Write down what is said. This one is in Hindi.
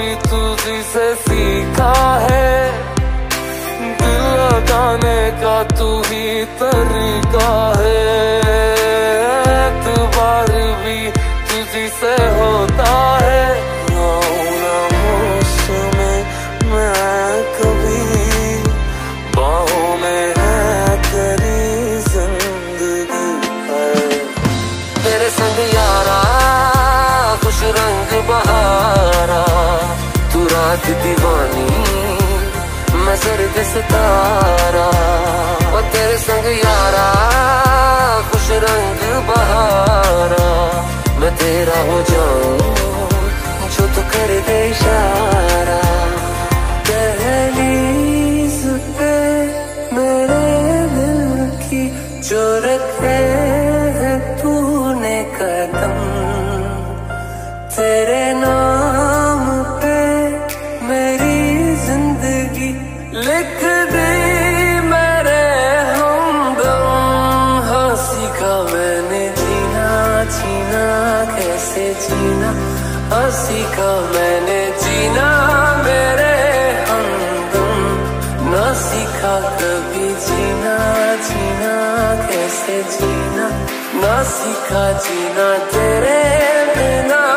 भी तुझी से सीखा है, दिल लगाने का तू ही तरीका है। एतबार भी तुझी से होता है, में मैं कभी बाहों में है तेरी जिंदगी है। तेरे संग यारा खुश रंग बहारा, तू रात दीवानी मैं सर्द सितारा। और तेरे संग यारा खुश रंग बहारा, मैं तेरा हो जाऊं जो तू कर दे इशारा। दहलीज पे मेरे दिल की जो रखे है तूने कदम, तेरे नाम पे मेरी जिंदगी लिख दी मेरे हमदम। हाँ सीखा मैंने जीना जीना कैसे जीना, हाँ सीखा मैंने जीना मेरे हमदम। ना सीखा कभी जीना जीना कैसे जीना, ना सीखा जीना तेरे बिना।